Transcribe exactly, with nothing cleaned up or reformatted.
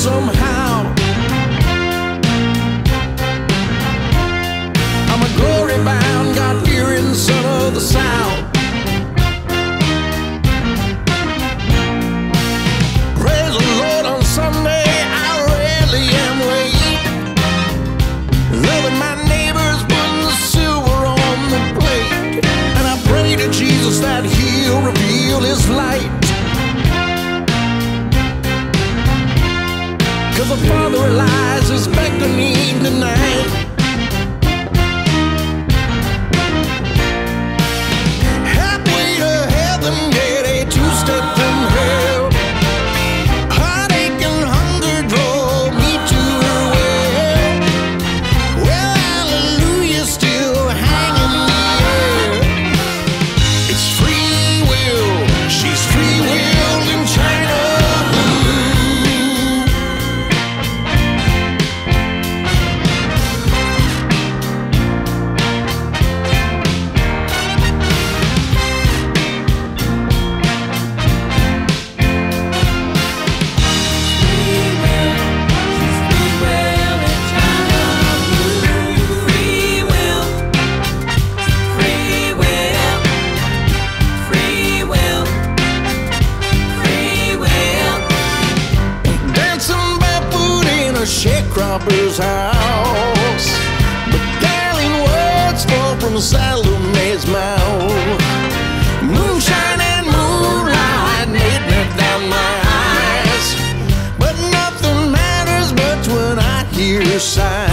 somehow. I'm a glory-bound, God-fearing son of the South. Praise the Lord on Sunday, I rarely am late. Loving my neighbors, putting the silver on the plate. And I pray to Jesus that He'll reveal His light. Cause the Father Elias is beckoning tonight. Halfway to heaven, get a two-step from hell. Heartache and hunger drove me to her well. Well, hallelujah, still hanging in the air. It's free will, she's free willed in China. Sharecropper's house, but darling words fall from Salome's mouth. Moonshine and moonlight made me down my eyes, but nothing matters much when I hear sighs.